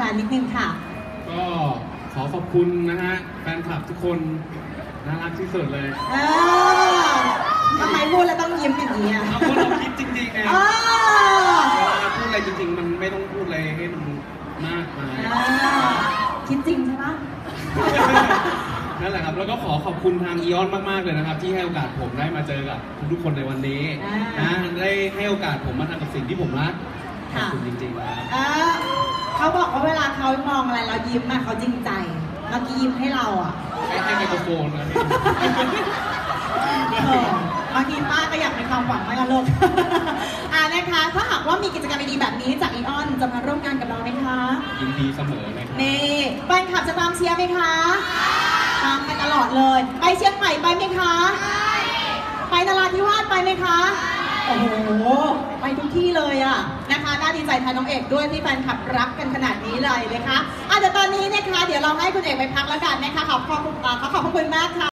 นๆนิดนึงค่ะก็ขอขอบคุณนะฮะแฟนคลับทุกคนน่ารักที่สุดเลยทำไมพูดแล้วต้องยิ้มอย่างนี้อ่ะเพราะเราคิดจริงๆไงเวลาพูดอะไรจริงๆมันไม่ต้องพูดอะไรให้มันมากมายคิดจริงใช่ปะนั่นแหละครับแล้วก็ขอขอบคุณทางอีออนมากๆเลยนะครับที่ให้โอกาสผมได้มาเจอกับทุกคนในวันนี้นะได้ให้โอกาสผมมาทำกับสิ่งที่ผมรักขอบคุณจริงๆครับเขาบอกว่าเวลาเขามองอะไรเรายิ้มอะเขาจริงใจเมื่อกี้ยิ้มให้เราอะให้ไมโครโฟนนะบางทีป้าก็อยากมีความหวังไหมล่ะลูกนะคะถ้าหากว่ามีกิจกรรมดีๆแบบนี้จากอีออนจะมาร่วมงานกับเราไหมคะยินดีเสมอเลยนี่แฟนคลับจะตามเชียร์ไหมคะตามไปตลอดเลยไปเชียงใหม่ไปไหมคะไปนราธิวาสไปไหมคะโอ้โหไปทุกที่เลยอะนะคะน่าดีใจแทนน้องเอกด้วยที่แฟนคลับรักกันขนาดนี้เลยนะคะเดี๋ยวตอนนี้นะคะเดี๋ยวเราให้คุณเอกไปพักแล้วกันนะคะขอบคุณมากค่ะ